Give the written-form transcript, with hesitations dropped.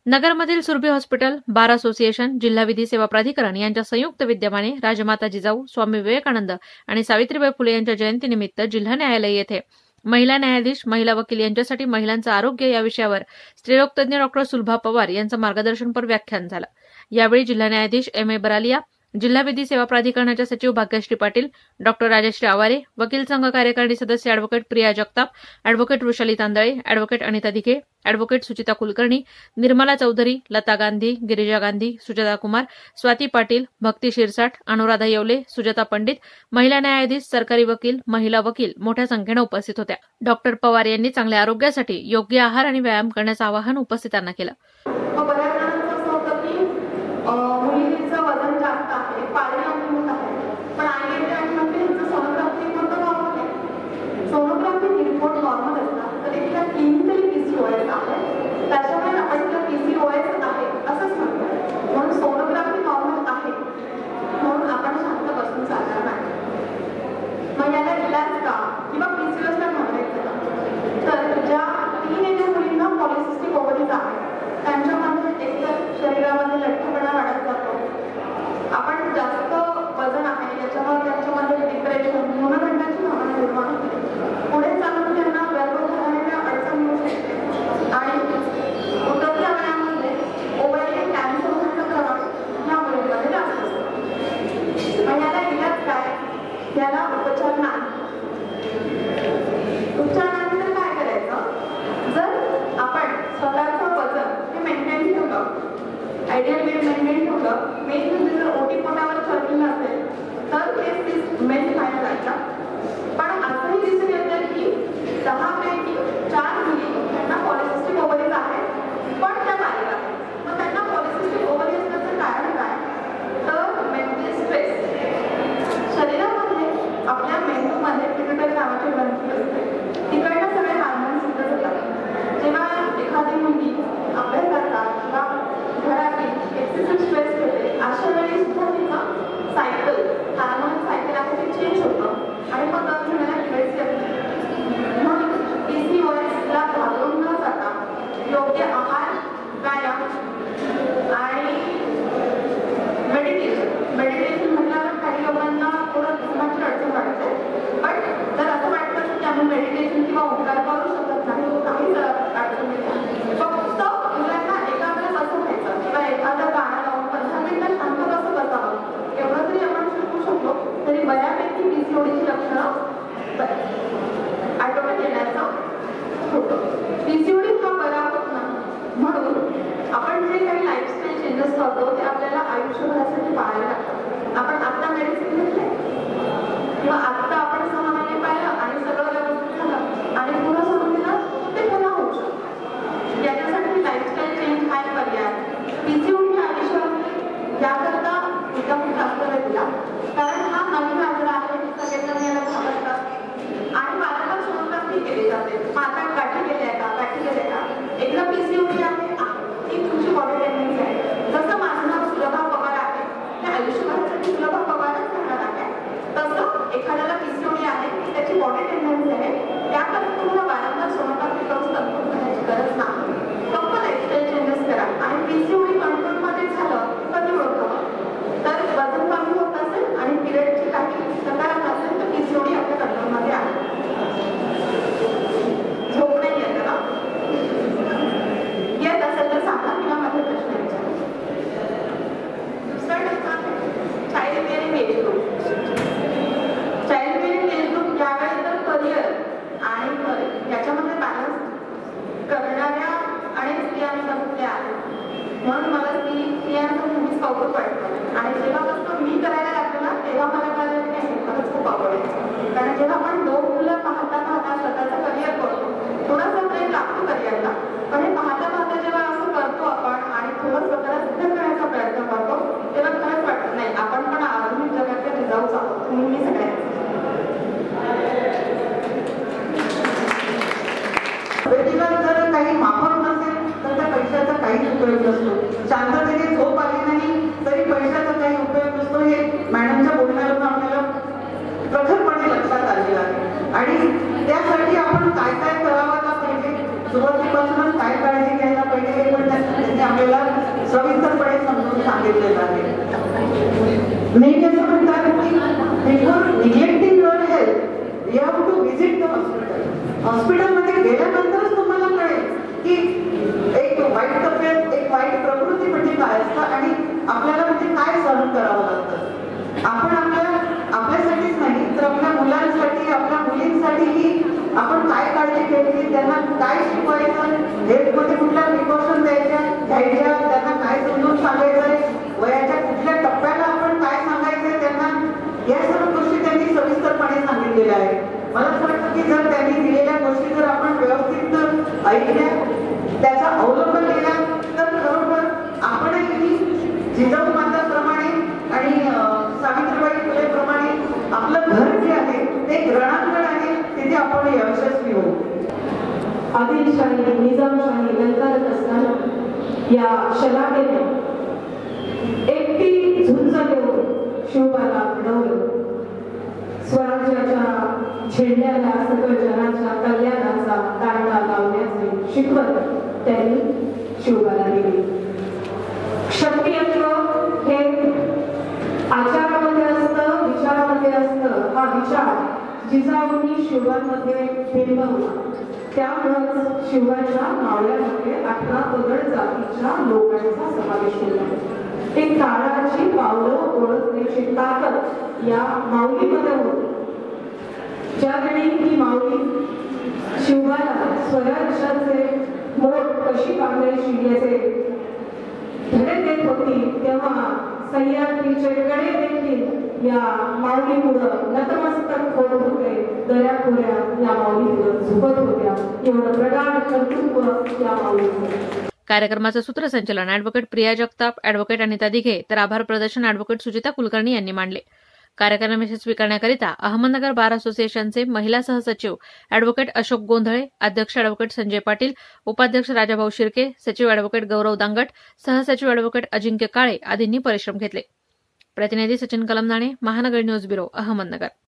नगरमधील Surabhi hospital, bar association, जिल्हा विधी सेवा प्राधिकरण यांच्या संयुक्त विद्यमाने राजमाता जिजाऊ, स्वामी विवेकानंद आणि सावित्रीबाई फुले यांच्या जयंतीनिमित्त जिल्हा न्यायालय येथे महिला न्यायाधीश, महिला वकील यांच्यासाठी महिलांचं आरोग्य या विषयावर स्त्रीरोग तज्ञ डॉक्टर सुलभा पवार यांचं मार्गदर्शनपर व्याख्यान झालं। यावेळी जिल्हा न्यायाधीश M.A. बरालिया, जिल्हा विधी सेवा प्राधिकरणाच्या सचिव भाग्यश्री पाटील, डॉक्टर राजश्री आवारे, वकील संघ कार्यकारिणी सदस्य advocate Priya Jagtap, advocate Vrushali Tandale, advocate Anita Dighe, advocate Suchita Kulkarni, Nirmala Chaudhari, Lata Gandhi, Girija Gandhi, Sujata Kumar, Swati Patil, Bhakti Shirsat, Anuradha Yevale, Sujata Pandit, महिला न्यायाधीश, सरकारी वकील, महिला वकील मोठ्या संख्येने उपस्थित होत्या। डॉक्टर पवार यांनी चांगल्या आरोग्यासाठी योग्य आहार आणि व्यायाम करण्याचं आवाहन उपस्थितांना केलं। आयडियल वेट मेंटेन ठेवलं, मेन म्हणजे जर ओटी पोटावर ठरलेलं असेल तर ते मेन फायदा लागतात। पण असंही दिसून येतं की 10 पैकी 4 मुली त्यांना पॉलिसिस्टिक ओव्हरीज आहेत पण त्या बारीक आहेत। मग त्यांना पॉलिसिस्टिक ओव्हरी असण्याचं कारण काय? तर मेंटल स्ट्रेस। शरीरामध्ये आपल्या मेंदूमध्ये पिट्युटरी नावाची ग्रंथी असते, तिकडनं सगळे हार्मोन्स सिद्ध होतात। जेव्हा एखादी मुलगी अभ्यास करतात किंवा घरातील एक्सेसिव्ह स्ट्रेस घेते, अशा वेळी सुद्धा तिचं सायकल, हार्मोन सायकल आहे ते चेंज होतं आणि मग दरवेळेला पिरियड्स येतात। म्हणून PCOSला घालवून न जाता योग्य आहार, व्यायाम आणि मेडिटेशन म्हटल्यावर काही लोकांना थोडं दुसऱ्याची अडचण वाटते, पण जर असं वाटतं की आम्ही मेडिटेशन किंवा ओंकार करू शकत नाही, काहीच अडचण नाही। फक्त मुलांना एकाग्र कसं व्हायचं किंवा एखादं गाणं लावून 15 मिनिटं शांत कसं बसावं एवढं जरी आपण शिकू शकलो तरी बऱ्यापैकी PCODची लक्षणं आटोक्यात येण्याचं होतं। PCOD हा बरा होत नाही, म्हणून आपण जे काही लाईफस्टाईल चेंजेस करतो ते आपल्याला आयुष्यभरासाठी पाळावे लागतात। आपण आता मेडिसिन घेतले किंवा आता आपण 6 महिने पाहिलं आणि सगळं व्यवस्थित झालं आणि पुन्हा सोडून दिलं ते पुन्हा होऊ शकतं। याच्यासाठी लाईफस्टाईल चेंज हा एक पर्याय। PCOD हा विषय याकरता एकदम जास्त वेळ दिला कारण हा नवीन आजार आहे, सगळ्यांना याला घाबरतात आणि वारंवार सोनोग्राफी केली जाते। माता गाठी गेल्या का, गाठी गेल्या का, एकदा PCOD आहे ती तुमची बॉडी टेंडन्सी आहे। जसं माझं नाव सुलभा पवार आहे, त्या आयुष्यभरासाठी सुलभा पवारच राहणार आहे, तसं एखाद्याला PCOD आहे की त्याची बॉडी टेंडन्सी आहे, त्याकरता तुम्हाला वारंवार सोनोग्राफी करून कन्फर्म करण्याची गरज नाही। फक्त लाईफस्टाईल चेंजेस करा आणि PCOD कंट्रोलमध्ये झालं कधी ओळखावं तर वजन कमी होत असेल आणि पिरियडची काही तक्रार असेल तर PCOD आपल्या कंट्रोलमध्ये आहे। झोप नाही येत ना? येत असेल तर सांगा किंवा माझे प्रश्न विचारा। दुसरा टप्पा आहे child bearing age group. Child bearing age group यावेळी तर करिअर आणि घर याच्यामध्ये बॅलन्स करणाऱ्या अनेक स्त्रियांनी बघितल्या आहेत, म्हणून मला स्त्रियांचं नेहमीच कौतुक वाटतं आणि जेव्हापासून मी करायला लागले ना तेव्हा मला कळलं की हे खरंच खूप आवडायचं। कारण जेव्हा आपण 2 मुलं पाहता पाहता स्वतःचं करिअर करतो, थोडासा ब्रेक लागतो करिअरला, पण हे पाहता पाहता जेव्हा असं करतो आपण आणि थोडं स्वतःला सिद्ध करण्याचा प्रयत्न करतो तेव्हा खरंच वाटत नाही आपण पण आधुनिक जगातल्या जिजाऊच आहोत, तुम्ही मी सगळ्यांनी। जर काही माफक नसेल तर त्या पैशाचा काहीच उपयोग नसतो। शांततेने झोप आली नाही तरी पैशाचा काही उपयोग नसतो, हे मॅडमच्या बोलण्यावरून आपल्याला प्रखरपणे लक्षात आलेलं आहे। आणि त्यासाठी आपण काय काय करायला पाहिजे सुरुवातीपासूनच काय काळजी घ्यायला पाहिजे हे पण त्यांनी आपल्याला सविस्तरपणे समजून सांगितलेलं आहे. नेहमी असं म्हणतात की before neglecting your health you have to visit the hospital. हॉस्पिटलमध्ये गेल्यानंतरच तुम्हाला कळेल की एक वाईट तब्येत, एक वाईट प्रकृती म्हणजे काय असतं आणि आपल्याला म्हणजे काय सहन करावं लागतं. आपण आपल्यासाठीच नाही तर आपल्या मुलांसाठी, आपल्या मुलींसाठीही आपण काय काळजी घ्यायची, त्यांना काय शिकवायचं, हेल्थमध्ये कुठल्या प्रिकॉशन घ्यायच्या, त्यांना काय समजून सांगायचंय, वयाच्या कुठल्या टप्प्याला आपण काय सांगायचंय त्यांना, या सर्व गोष्टी त्यांनी सविस्तरपणे सांगितलेल्या आहेत. मला असं वाटतं की जर त्यांनी दिलेल्या गोष्टी जर आपण व्यवस्थित ऐकल्या, त्याचा अवलंब केला तर खरोखर आपणही जिजाऊ माताप्रमाणे आणि सावित्रीबाई फुलेप्रमाणे आपलं घर जे आहे ते एक रणांगण आहे, तिथे आपण यशस्वी होऊ. आदिलशाही, निजामशाही ललकारत असताना या शलाकेने एकटी झुंज देऊन शिवबाला घडवलं. स्वराज्याच्या झेंड्याला सकल जनाच्या कल्याणाचा कांडा लावण्याचे शिकवण त्यांनी शिवबाला दिली. क्षत्रियत्व हे आचारामध्ये असतं, विचारामध्ये असतं. हा विचार जिजाऊंनी शिवबांमध्ये बिंबवला. त्यामुळेच शिवबाच्या मावळ्यामध्ये 18 पगड जातीच्या लोकांचा समावेश केला. एक काळाची पावलं ओळखण्याची ताकद या माऊलीमध्ये होती. ज्यावेळी ही माऊली शिवबाला स्वराज्याचे मोठ कशी बांधायची याचे धडे देत होती, तेव्हा सह्याद्रीचे कडे देखील या माऊलीमुळं नतमस्तक होत होते. दऱ्याखोऱ्या या माऊलीवर झुकत होत्या. एवढं प्रगाढ कर्तृत्व या माऊलीचं. कार्यक्रमाचं सूत्रसंचालन अॅडव्होकेट प्रिया जगताप, अॅडव्होकेट अनिता दिघे तर आभार प्रदर्शन अॅडव्होकेट सुजिता कुलकर्णी यांनी मांडले. कार्यक्रम यशस्वी करण्याकरिता अहमदनगर बार असोसिएशनचे महिला सहसचिव अॅडव्होकेट अशोक गोंधळे, अध्यक्ष अॅडव्होकेट संजय पाटील, उपाध्यक्ष राजाभाऊ शिर्के, सचिव अॅडव्होकेट गौरव दांगट, सहसचिव अॅडव्होकेट अजिंक्य काळे आदींनी परिश्रम घेतले. प्रतिनिधी सचिन कलमदाणे, महानगर न्यूज ब्युरो, अहमदनगर.